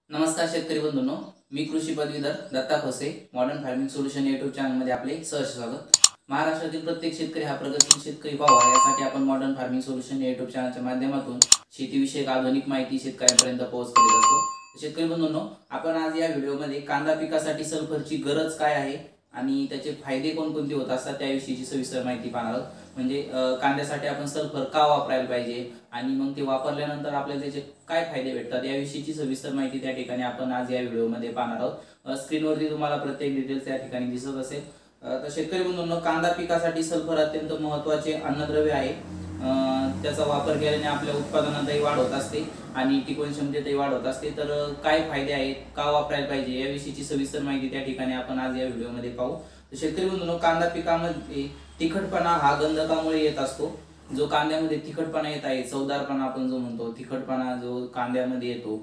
नमस्कार शेतकरी बंधूंनो, मी कृषी पदवीधर Datta Khose modern farming solution YouTube चॅनलमध्ये आपले सहर्ष स्वागत। महाराष्ट्रातील प्रत्येक शेतकरी हा प्रगतशील शेतकरी व्हावा यासाठी आपण मॉडर्न फार्मिंग सोल्युशन यूट्यूब चॅनलच्या माध्यमातून शेतीविषयक आधुनिक माहिती शेतकऱ्यांपर्यंत पोहोच करीत असतो। शेतकरी बंधूंनो, आपण आज या व्हिडिओमध्ये कांदा पिकासाठी सल्फरची गरज काय आहे आणि त्याचे फायदे कोणकोणते होत असतात त्याविषयीची सविस्तर माहिती पाहणार आहोत। म्हणजे कांद्यासाठी आपण सल्फर का वापरायला पाहिजे आणि मग ते वापरल्यानंतर आपल्याला त्याचे काय फायदे भेटतात याविषयीची सविस्तर माहिती त्या ठिकाणी आपण आज या व्हिडिओमध्ये पाहणार आहोत। स्क्रीनवरती तुम्हाला प्रत्येक डिटेल्स त्या ठिकाणी दिसत असेल। तर शेतकरी बंधूंनो, कांदा पिकासाठी सल्फर अत्यंत महत्त्वाचे अन्नद्रव्य आहे। त्याचा वापर केल्याने आपल्या उत्पादनातही वाढ होत असते आणि टिकवण क्षमतेतही वाढ होत असते। तर काय फायदे आहेत, का वापरायला पाहिजे याविषयीची सविस्तर माहिती त्या ठिकाणी आपण आज या व्हिडिओमध्ये पाहू। तर शेतकरी बंधूंनो, कांदा पिकामध्ये तिखटपणा हा गंधकामुळे येत असतो। जो कांद्यामध्ये तिखटपणा येत आहे, चवदारपणा आपण जो म्हणतो, तिखटपणा जो कांद्यामध्ये येतो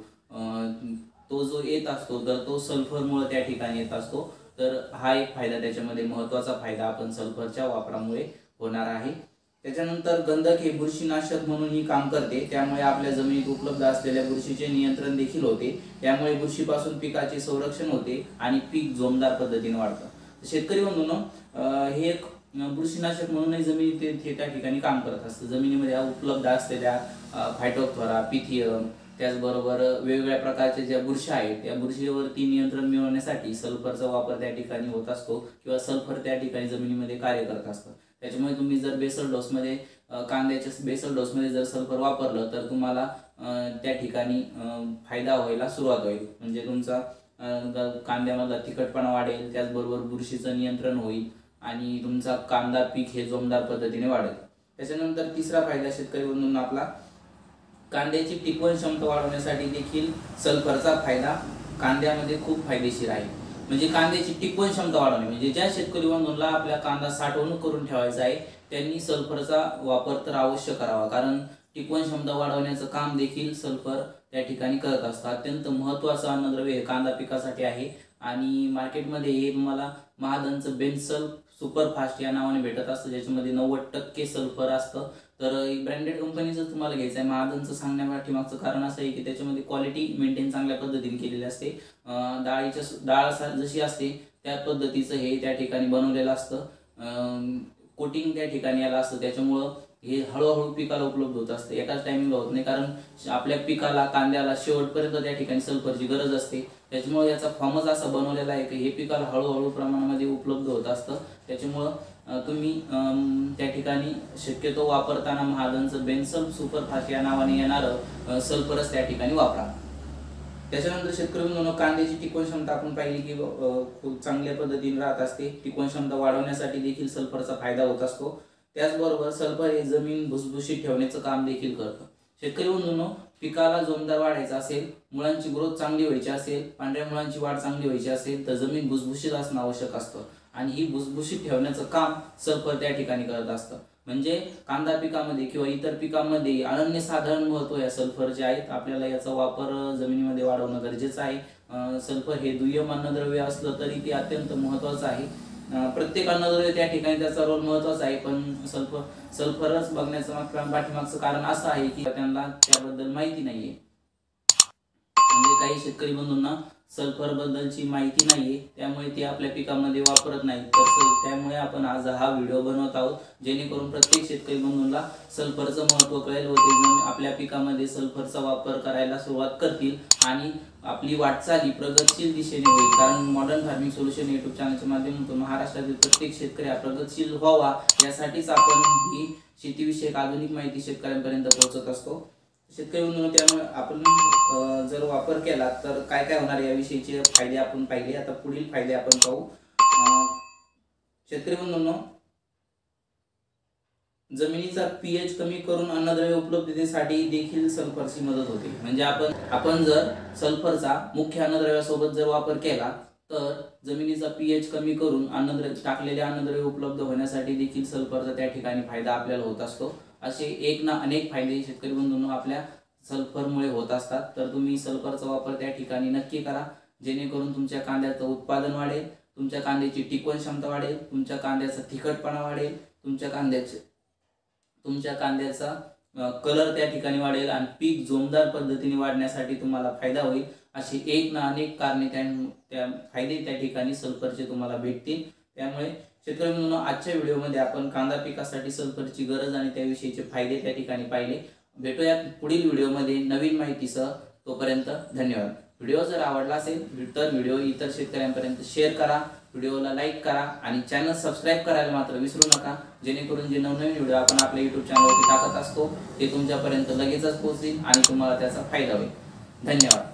तो जो येत असतो तर तो सल्फरमुळे त्या ठिकाणी येत असतो। तर हा एक फायदा, त्याच्यामध्ये महत्त्वाचा फायदा आपण सल्फरच्या वापरामुळे होणार आहे। त्याच्यानंतर गंधक हे बुरशीनाशक म्हणूनही काम करते, त्यामुळे आपल्या जमिनीत उपलब्ध असलेल्या बुरशीचे नियंत्रण देखील होते। त्यामुळे बुरशीपासून पिकाचे संरक्षण होते आणि पीक जोमदार पद्धतीने वाढतं। शेतकरी बंधूंनो, हे एक बुरशीनाशक म्हणूनही जमिनीत त्या ठिकाणी काम करत असतं। जमिनीमध्ये उपलब्ध असलेल्या फायटोप्थोरा, पिथियम, त्याचबरोबर वेगवेगळ्या प्रकारच्या ज्या बुरशी आहेत त्या बुरशीवरती नियंत्रण मिळवण्यासाठी सल्फरचा वापर त्या ठिकाणी होत असतो किंवा सल्फर त्या ठिकाणी जमिनीमध्ये कार्य करत असतं। त्याच्यामुळे तुम्ही जर बेसल डोसमध्ये कांद्याच्या बेसल डोसमध्ये जर सल्फर वापरलं तर तुम्हाला त्या ठिकाणी फायदा व्हायला सुरुवात होईल। म्हणजे तुमचा कांद्यामधला तिखटपणा वाढेल, त्याचबरोबर बुरशीचं नियंत्रण होईल आणि तुमचा कांदा पीक हे जोमदार पद्धतीने वाढेल। त्याच्यानंतर तिसरा फायदा शेतकरी बंधूंना आपला कांद्याची टिकवण क्षमता वाढवण्यासाठी देखील सल्फरचा फायदा कांद्यामध्ये खूप फायदेशीर आहे। म्हणजे कांद्याची टिकवण क्षमता वाढवणे, म्हणजे ज्या शेतकरी बंधूंना आपला कांदा साठवणूक करून ठेवायचा आहे त्यांनी सल्फरचा वापर तर अवश्य करावा, कारण टिकवण क्षमता वाढवण्याचं काम देखील सल्फर त्या ठिकाणी करत असतं। अत्यंत महत्त्वाचं अन्नद्रव्य हे कांदा पिकासाठी आहे आणि मार्केटमध्ये हे तुम्हाला महादनचं बेन्सल सुपरफास्ट या नावाने भेटत असतं, ज्याच्यामध्ये 90% सल्फर असतं। तर एक ब्रँडेड कंपनीचं तुम्हाला घ्यायचं आहे। महादनचं सांगण्यापाठीमागचं कारण असं आहे की त्याच्यामध्ये क्वालिटी मेंटेन चांगल्या पद्धतीने केलेली असते। डाळ जशी असते त्या पद्धतीचं हे त्या ठिकाणी बनवलेलं असतं। कोटिंग त्या ठिकाणी याला असतं, त्याच्यामुळं हे हळूहळू पिकाला उपलब्ध होत असते, एकाच टायमिंगला होत नाही। कारण आपल्या पिकाला, कांद्याला शेवटपर्यंत त्या ठिकाणी सल्फरची गरज असते। त्याच्यामुळे याचा फॉर्मच असा बनवलेला आहे की हे पिकाला हळूहळू प्रमाणामध्ये उपलब्ध होत असतं। त्याच्यामुळं तुम्ही त्या ठिकाणी शक्यतो वापरताना महादनचं बेन्सल सुपरफास्ट या नावाने येणारं सल्फरच त्या ठिकाणी वापरा। त्याच्यानंतर शेतकरी बंधूंनो, कांद्याची टिकवण क्षमता आपण पाहिली की खूप चांगल्या पद्धतीने राहत असते। टिकवण क्षमता वाढवण्यासाठी देखील सल्फरचा फायदा होत असतो। त्याचबरोबर सल्फर हे जमीन भुसभुशीत ठेवण्याचं काम देखील करतं। शेतकरी बंधूंनो, पिकाला जोमदार वाढायचं असेल, मुळांची ग्रोथ चांगली व्हायची असेल, पांढऱ्या मुळांची वाढ चांगली व्हायची असेल तर जमीन भुसभुशीत असणं आवश्यक असतं आणि ही भुसभुशीत ठेवण्याचं काम सल्फर त्या ठिकाणी करत असतं। म्हणजे कांदा पिकामध्ये किंवा इतर पिकांमध्ये अनन्यसाधारण महत्त्व या सल्फरचे आहेत। आपल्याला याचा वापर जमिनीमध्ये वाढवणं गरजेचं आहे। सल्फर हे दुय्यम अन्नद्रव्य असलं तरी ते अत्यंत महत्त्वाचं आहे। प्रत्येक अन्नद्रव्य त्या ठिकाणी त्याचा रोल महत्त्वाचा आहे, पण सल्फरच बघण्याचं पाठीमागचं कारण असं आहे की त्यांना त्याबद्दल माहिती नाहीये। म्हणजे काही शेतकरी बंधूंना सल्फर बद्दलची माहिती नाहीये, त्यामुळे ते आपल्या पिकामध्ये वापरत नाहीत। त्यामुळे आपण आज हा व्हिडिओ बनवत आहोत, जेणेकरून प्रत्येक शेतकरी बंधूंना सल्फरचं महत्त्व कळेल व ते आपल्या पिकामध्ये सल्फरचा वापर करायला सुरुवात करतील आणि आपली वाटचाल ही प्रगतशील दिशेने होईल। कारण मॉडर्न फार्मिंग सोल्युशन यूट्यूब चॅनलच्या माध्यमातून महाराष्ट्रातील प्रत्येक शेतकरी हा प्रगतशील व्हावा यासाठीच आपण ही शेतीविषयक आधुनिक माहिती शेतकऱ्यांपर्यंत पोहोचत असतो। शेतकरी बंधूंनो, त्यामुळे आपण जर वापर केला तर काय काय होणार याविषयीचे फायदे आपण पाहिले। आता पुढील फायदे आपण पाहू। शेतकरी बंधूंनो, जमिनीचा पीएच कमी करून अन्नद्रव्य उपलब्धतेसाठी देखील सल्फरची मदत होते। म्हणजे आपण जर सल्फरचा मुख्य अन्नद्रव्यासोबत जर वापर केला तर जमिनीचा पीएच कमी करून टाकलेले अन्नद्रव्य उपलब्ध होण्यासाठी देखील सल्फरचा त्या ठिकाणी फायदा आपल्याला होत असतो। असे एक ना अनेक फायदे शेतकरी बंधूंनो आपल्या सल्फरमुळे होत असतात। तर तुम्ही सल्फरचा वापर त्या ठिकाणी नक्की करा, जेणेकरून तुमच्या कांद्याचं उत्पादन वाढेल, तुमच्या कांद्याची टिकवण क्षमता वाढेल, तुमच्या कांद्याचा तिखटपणा वाढेल, तुमच्या कांद्याचा कलर त्या ठिकाणी वाढेल आणि पीक जोमदार पद्धतीने वाढण्यासाठी तुम्हाला फायदा होईल। अशी एक ना अनेक कारणे त्या फायदे त्या ठिकाणी सल्फरचे तुम्हाला भेटतील। त्यामुळे शेतकरी मित्रांनो, आजच्या व्हिडिओमध्ये आपण कांदा पिकासाठी सल्फरची गरज आणि त्याविषयीचे फायदे त्या ठिकाणी पाहिले। भेटूयात पुढील व्हिडिओमध्ये नवीन माहितीसह। तोपर्यंत धन्यवाद। व्हिडिओ जर आवडला असेल तर व्हिडिओ इतर शेतकऱ्यांपर्यंत शेअर करा, व्हिडिओला लाईक करा आणि चॅनल सबस्क्राईब करायला मात्र विसरू नका, जेणेकरून जे नवनवीन व्हिडिओ आपण आपल्या YouTube चॅनलवरती टाकत असतो ते तुमच्यापर्यंत लगेचच पोहोचतील आणि तुम्हाला त्याचा फायदा होईल। धन्यवाद।